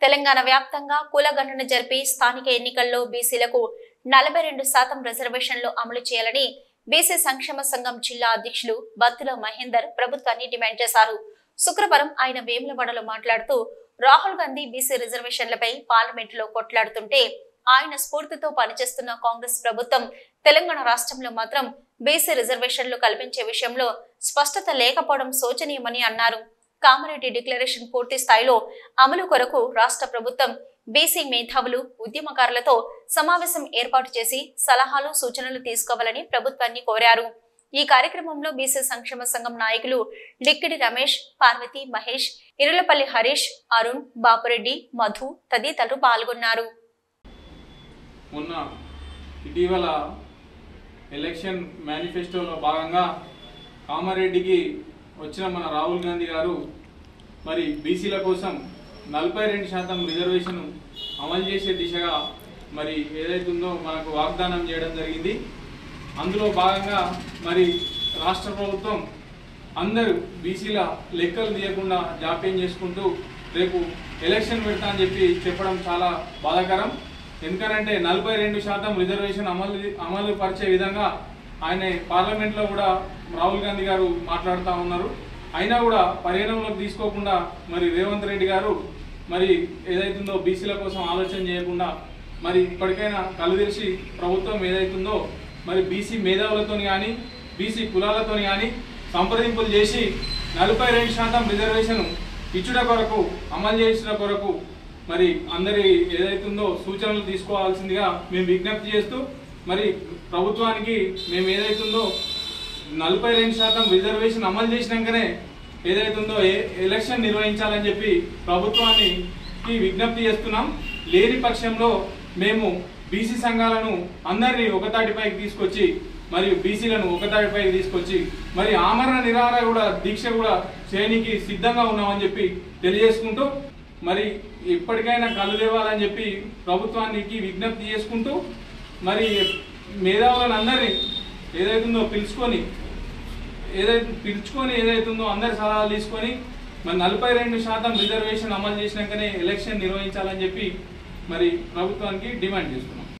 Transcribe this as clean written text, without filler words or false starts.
తెలంగాణ వ్యాప్తంగా కులగణన జరిపి స్థానిక ఎన్నికల్లో బీసీలకు 42% రిజర్వేషన్లు అమలు చేయాలని బీసీ సంక్షేమ సంఘం జిల్లా అధ్యక్షులు బత్తుల మహేందర్ ప్రభుత్వాన్ని డిమాండ్ చేశారు. శుక్రవారం ఆయన వేములవాడలో మాట్లాడుతూ రాహుల్ గాంధీ బీసీ రిజర్వేషన్లపై పార్లమెంటులో కొట్లాడుతుంటే ఆయన స్ఫూర్తితో పనిచేస్తున్న కాంగ్రెస్ ప్రభుత్వం తెలంగాణ రాష్ట్రంలో మాత్రం బీసీ రిజర్వేషన్లు కల్పించే విషయంలో స్పష్టత లేకపోవడం శోచనీయమని అన్నారు. కామారెడ్డి డిక్లరేషన్ పూర్తి స్థాయిలో అమలు కొరకు రాష్ట్ర ప్రభుత్వం బీసీ మేధావులు ఉద్యమకారులతో సమావేశం ఏర్పాటు చేసి సలహాలు సూచనలు తీసుకోవాలని ప్రభుత్వాన్ని కోరారు. ఈ కార్యక్రమంలో బీసీ సంక్షేమ సంఘం నాయకులు లిక్కిడి రమేష్, పార్వతి, మహేష్, ఇరులపల్లి హరీష్, అరుణ్, బాపురెడ్డి, మధు తదితరులు పాల్గొన్నారు. మొన్న ఇటీవల ఎలక్షన్ మేనిఫెస్టోలో భాగంగా కామారెడ్డికి వచ్చిన మన రాహుల్ గాంధీ గారు మరి బీసీల కోసం 42% రిజర్వేషన్ అమలు చేసే దిశగా మరి ఏదైతుందో మనకు వాగ్దానం చేయడం జరిగింది. అందులో భాగంగా మరి రాష్ట్ర ప్రభుత్వం అందరూ బీసీల లెక్కలు తీయకుండా జాప్యం చేసుకుంటూ రేపు ఎలక్షన్ పెడతా అని చెప్పడం చాలా బాధాకరం. ఎందుకంటే 42% రిజర్వేషన్ అమలు పరిచే విధంగా ఆయన పార్లమెంట్లో కూడా రాహుల్ గాంధీ గారు మాట్లాడుతూ ఉన్నారు. అయినా కూడా పరిగణనలోకి తీసుకోకుండా మరి రేవంత్ రెడ్డి గారు మరి ఏదైతుందో బీసీల కోసం ఆలోచన చేయకుండా మరి ఇప్పటికైనా కళ్ళు తెరిచి ప్రభుత్వం ఏదైతుందో మరి బీసీ మేధావులతో కానీ బీసీ కులాలతో కానీ సంప్రదింపులు చేసి 42% రిజర్వేషన్ ఇచ్చుట కొరకు అమలు చేసిన కొరకు మరి అందరి ఏదైతుందో సూచనలు తీసుకోవాల్సిందిగా మేము విజ్ఞప్తి చేస్తూ మరి ప్రభుత్వానికి మేము ఏదైతుందో 42% రిజర్వేషన్ అమలు చేసినాకనే ఏదైతుందో ఎలక్షన్ నిర్వహించాలని చెప్పి ప్రభుత్వానికి విజ్ఞప్తి చేస్తున్నాం. లేని పక్షంలో మేము బీసీ సంఘాలను అందరినీ ఒకతాటిపైకి తీసుకొచ్చి మరియు బీసీలను ఒకతాటిపైకి తీసుకొచ్చి మరి ఆమరణ నిరాహార కూడా దీక్ష కూడా చేయడానికి సిద్ధంగా ఉన్నామని చెప్పి తెలియజేసుకుంటూ మరి ఇప్పటికైనా కళ్ళు లేవాలని చెప్పి ప్రభుత్వానికి విజ్ఞప్తి చేసుకుంటూ మరి మేధావులను అందరినీ ఏదైతుందో పిలుచుకొని ఏదైతుందో అందరి సలహాలు తీసుకొని మరి 42% రిజర్వేషన్ అమలు చేసినాకనే ఎలక్షన్ నిర్వహించాలని చెప్పి మరి ప్రభుత్వానికి డిమాండ్ చేస్తున్నాం.